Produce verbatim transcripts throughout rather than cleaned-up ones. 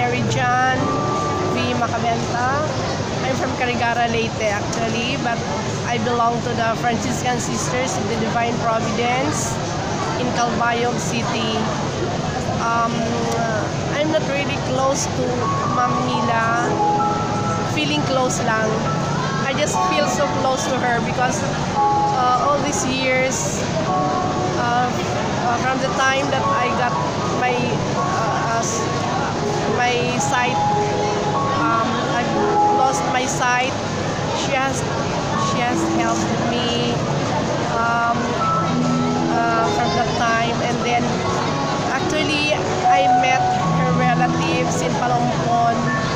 Mary Jan V. Macabenta. I'm from Carigara, Leyte actually, but I belong to the Franciscan Sisters of the Divine Providence in Calbayog City. Um, I'm not really close to Ma'am Mila, feeling close lang. I just feel so close to her because uh, all these years, uh, uh, from the time that I got my uh, uh, my sight, um, I lost my sight. She has she has helped me um, uh, from that time, and then actually I met her relatives in Palompon,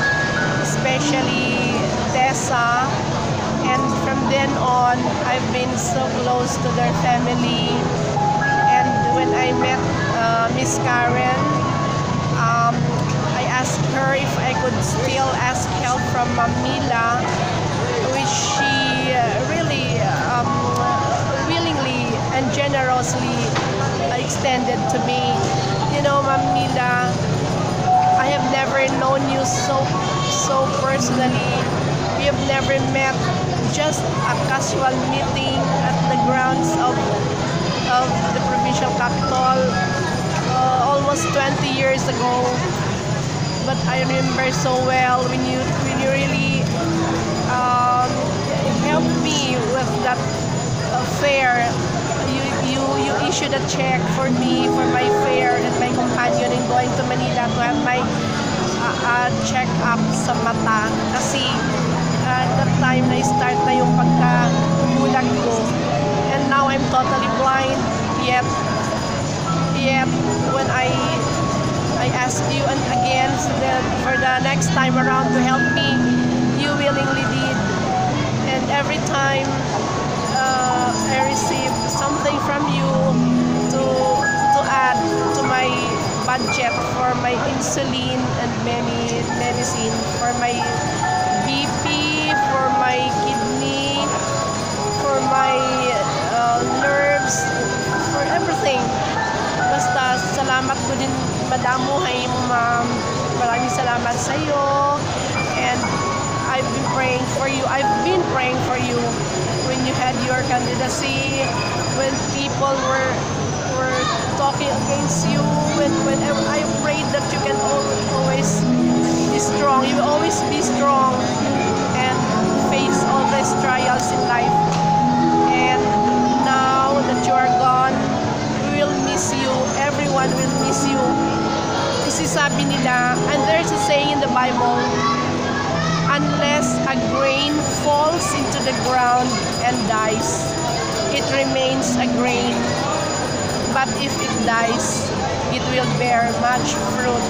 especially Tessa, and from then on I've been so close to their family. And when I met uh, Miss Karen, um, I asked her if I could still ask help from Ma'am Mila, which she uh, really um, willingly and generously extended to me. You know, Ma'am Mila, I have never known you so so personally. We have never met, just a casual meeting at the grounds of of the provincial capital uh, almost twenty years ago. But I remember so well when you when you really um, helped me with that uh, fare. You, you you issued a check for me for my fare and my companion in going to Manila to have my uh, uh, check-up sa mata. Kasi at uh, that time na start na yung pagkabulag ko. And now I'm totally blind. Yet, yet when I I ask you and again so that for the next time around to help me, you willingly did. And every time uh, I receive something from you to to add to my budget for my insulin and many medicine, for my B P, for my kidney, for my uh, nerves, for everything. Basta salamat ko din madamo hay mo, ma'am. Maraming salamat sa iyo. And I've been praying for you. I've been praying for you when you had your candidacy, when people were were talking against you, when whenever I prayed that you can always be strong. You will always be strong and face all these trials in life. And now that you are gone, we will miss you. Everyone will miss you. Kasi sabi nila, and there's a saying in the Bible, unless a grain falls into the ground and dies, it remains a grain. But if it dies, it will bear much fruit.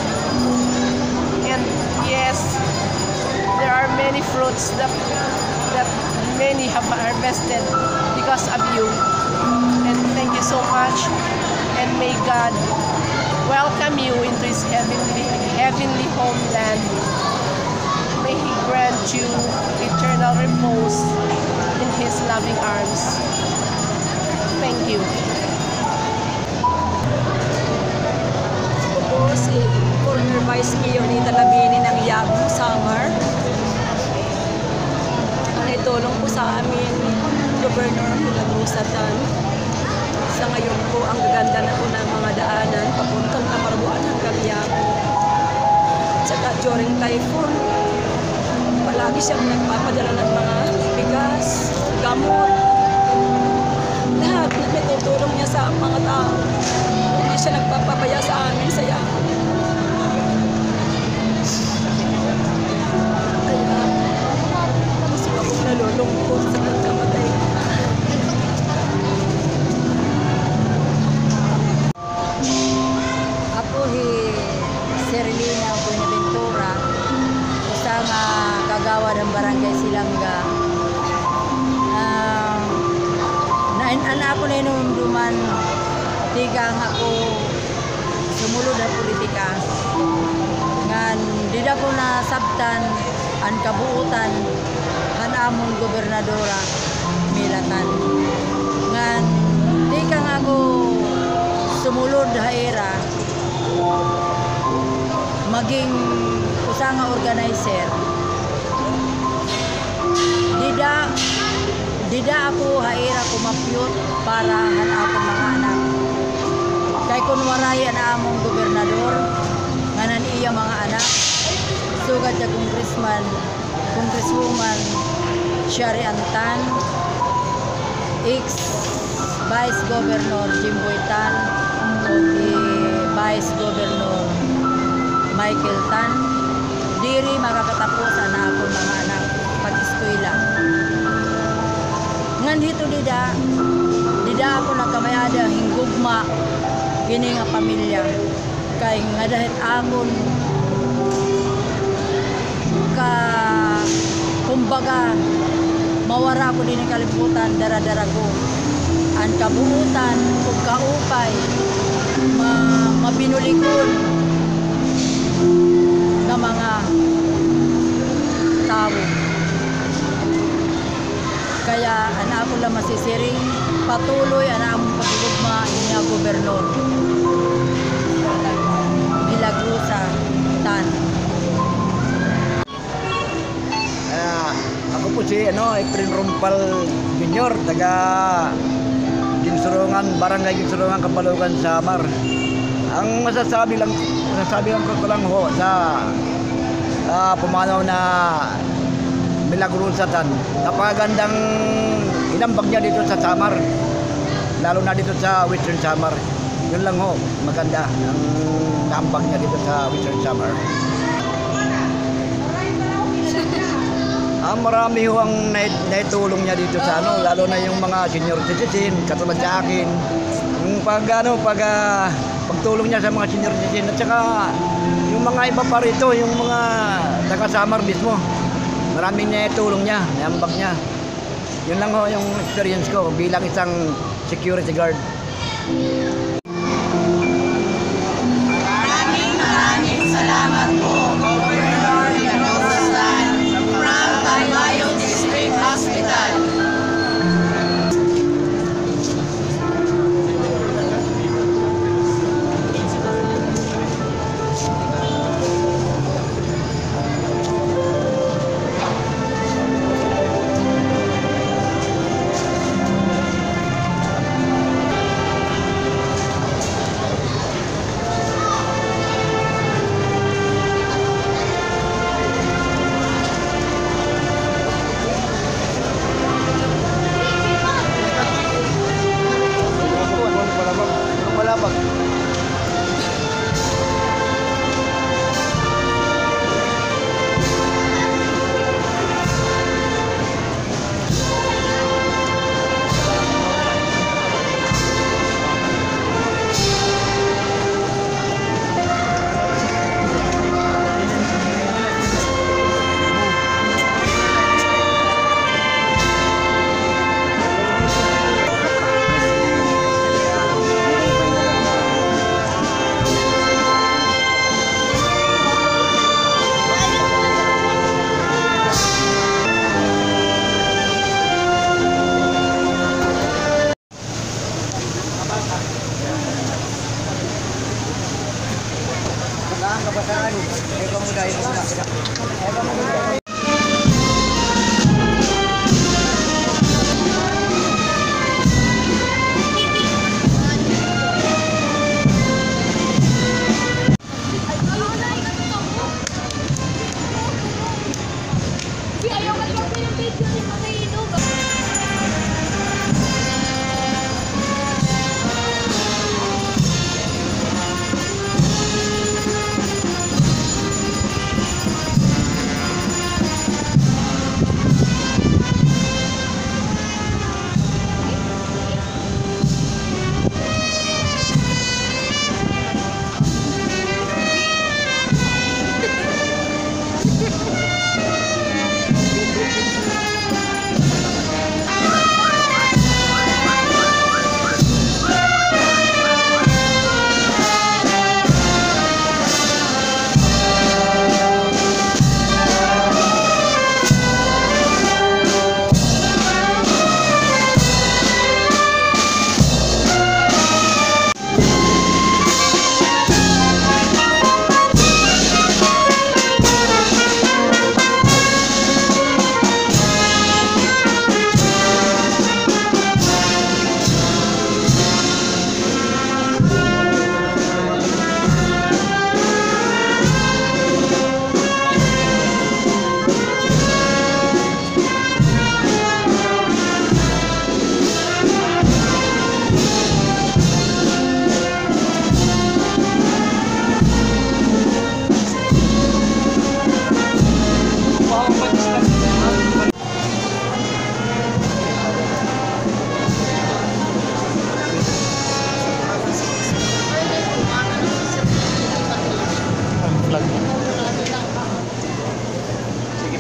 And yes, there are many fruits that that many have harvested because of you. And thank you so much. And may God welcome you into His heavenly heavenly homeland. May He grant you eternal repose in His loving arms. Thank you. Ako po si former Vice Mayor ni Talabini ng Yabu, Summer. Ang itulong po sa amin, Governor Mila Tan. Sa ngayon po, ang gaganda na po ng mga daanan papuntang Kamarbuan hanggang Yabu. Tsaka during typhoon, palagi siyang nagpapadala ng mga bigas, gamot, lahat na natutulong niya sa mga tao. Hindi siya nagpapabaya sa amin sa Yabu. Kaya, gusto akong nalulungkot sa pagkamatay. Ako si Serlina Buenaventura, isang uh, kagawa ng Barangay Silanga. Uh, Nainan ako na inumduman, tigang ako sumulod na politika. Ngan, di na ko nasabtan ang kabuutan ang among gobernadora Mila Tan. Ngan, di kang ako sumulod haira maging nga organizer. Dida dida ako haira kumapyot para hanapon mga anak. Kay kun waray ana among gobernador nga nan iya mga anak. Sugad sa congressman, congresswoman Shari Tan, ex Vice Governor Jimboy Tan, o Vice Governor Michael Tan, diri makakatapos ana akong mga anak pag-eskwela. Ngan hito dida, dida ako nagkamayada hinggugma kini nga pamilya kay nga dahil akon ka kumbaga mawara ko din ang kalibutan dara-dara ko ang kabuutan ug kaupay ma mabinulikon ng mga tao. Kaya ana ako lang masisiring patuloy ana among pagigugma niya gobernador Mila Tan. Ako po si ano, Efren Rumpal Junior, taga Ginsurungan, Barangay Ginsurungan, Kapalugan, Samar. Ang masasabi lang, masasabi lang ko lang ho sa uh, pumanaw na Milagrosatan. Napakagandang inambag niya dito sa Samar, lalo na dito sa Western Samar. Yun lang ho, maganda ang naambag niya dito sa Western Samar. Ah, marami ho ang naitulong niya dito sa ano, lalo na yung mga senior citizen, katulad sa akin. Yung pag ano, pag uh, pagtulong niya sa mga senior citizen at saka yung mga iba pa rito, yung mga taga-Samar mismo. Maraming naitulong niya, naambag niya. Yun lang ho yung experience ko bilang isang security guard. Maraming maraming salamat po, Governor Mila Tan from Taybayong District Hospital.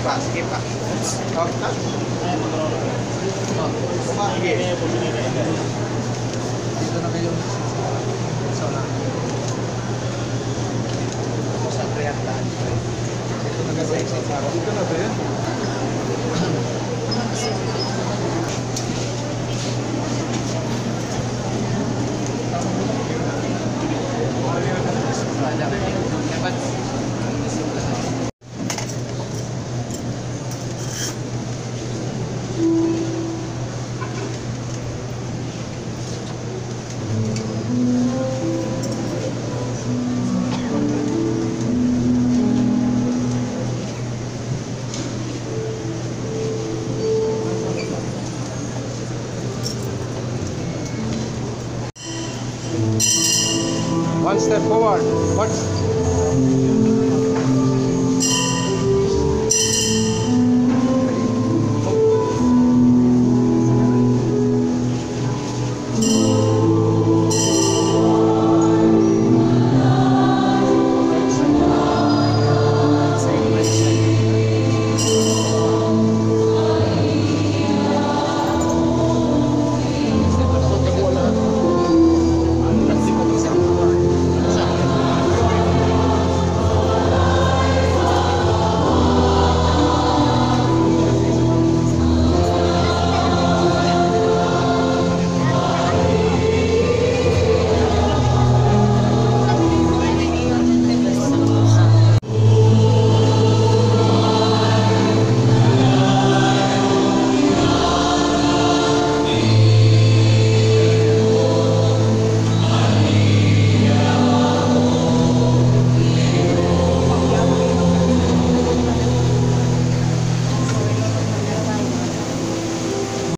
pa, sige pa. Okay na? Sige. Dito na kayo. So na. Sa triyantaan. Dito na kayo. Dito na ba yun? One step forward. What's